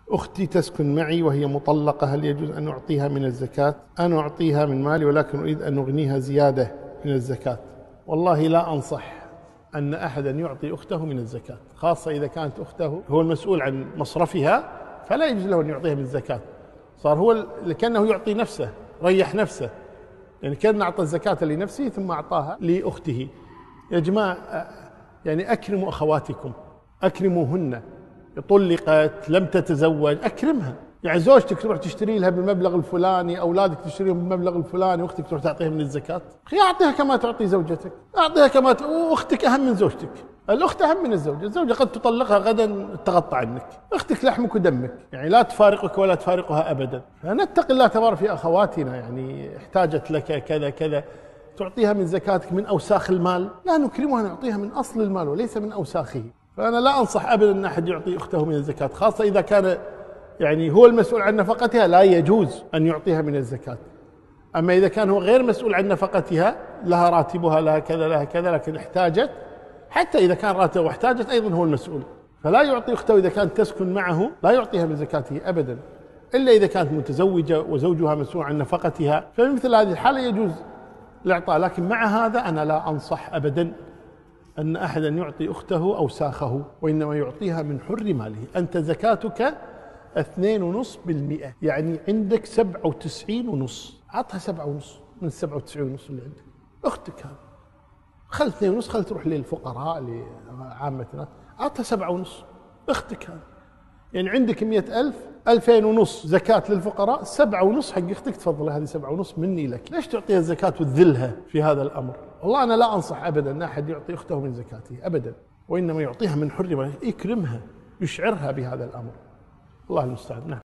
أختي تسكن معي وهي مطلقة، هل يجوز أن أعطيها من الزكاة؟ أنا أعطيها من مالي ولكن أريد أن أغنيها زيادة من الزكاة. والله لا أنصح أن أحدا يعطي أخته من الزكاة، خاصة إذا كانت أخته هو المسؤول عن مصرفها، فلا يجوز له أن يعطيها من الزكاة. صار هو كأنه يعطي نفسه، ريح نفسه، يعني كان أعطى الزكاة لنفسه ثم أعطاها لأخته. يا جماعة يعني أكرموا أخواتكم، أكرموهن. طلقت لم تتزوج أكرمها، يعني زوجتك تروح تشتري لها بالمبلغ الفلاني، أولادك تشتريهم بالمبلغ الفلاني، وأختك تروح تعطيها من الزكاة. أخي أعطيها كما تعطي زوجتك، أعطيها كما وأختك أهم من زوجتك. الأخت أهم من الزوجة، الزوجة قد تطلقها غدا تغطى عنك، أختك لحمك ودمك، يعني لا تفارقك ولا تفارقها أبدا. فنتق الله تبارك في أخواتنا، يعني احتاجت لك كذا كذا تعطيها من زكاتك من أوساخ المال، لا نكرمها، نعطيها من أصل المال وليس من أوساخه. فأنا لا أنصح أبدا أن أحد يعطي أخته من الزكاة، خاصة إذا كان يعني هو المسؤول عن نفقتها، لا يجوز أن يعطيها من الزكاة. أما إذا كان هو غير مسؤول عن نفقتها، لها راتبها، لها كذا لها كذا، لكن احتاجت، حتى إذا كان راتبه واحتاجت أيضا هو المسؤول، فلا يعطي أخته إذا كانت تسكن معه، لا يعطيها من زكاته أبدا، إلا إذا كانت متزوجة وزوجها مسؤول عن نفقتها، فمثل هذه الحالة يجوز الإعطاء. لكن مع هذا أنا لا أنصح أبدا أن أحدا يعطي أخته أوساخه، وإنما يعطيها من حر ماله. أنت زكاتك 2.5%، يعني عندك 97.5، عطها 7.5 من 97.5 اللي عندك. أختك هذا خل 2.5، خل تروح للفقراء لعامة الناس، عطها 7.5. أختك هذا يعني عندك 100,000، 2,500 زكاة للفقراء، 7.5 حق أختك، تفضل هذه 7.5 مني لك. ليش تعطيها الزكاة وتذلها في هذا الأمر؟ والله أنا لا أنصح أبدا أن أحد يعطي أخته من زكاته أبدا، وإنما يعطيها من حر ماله، يكرمها، يشعرها بهذا الأمر. الله المستعان.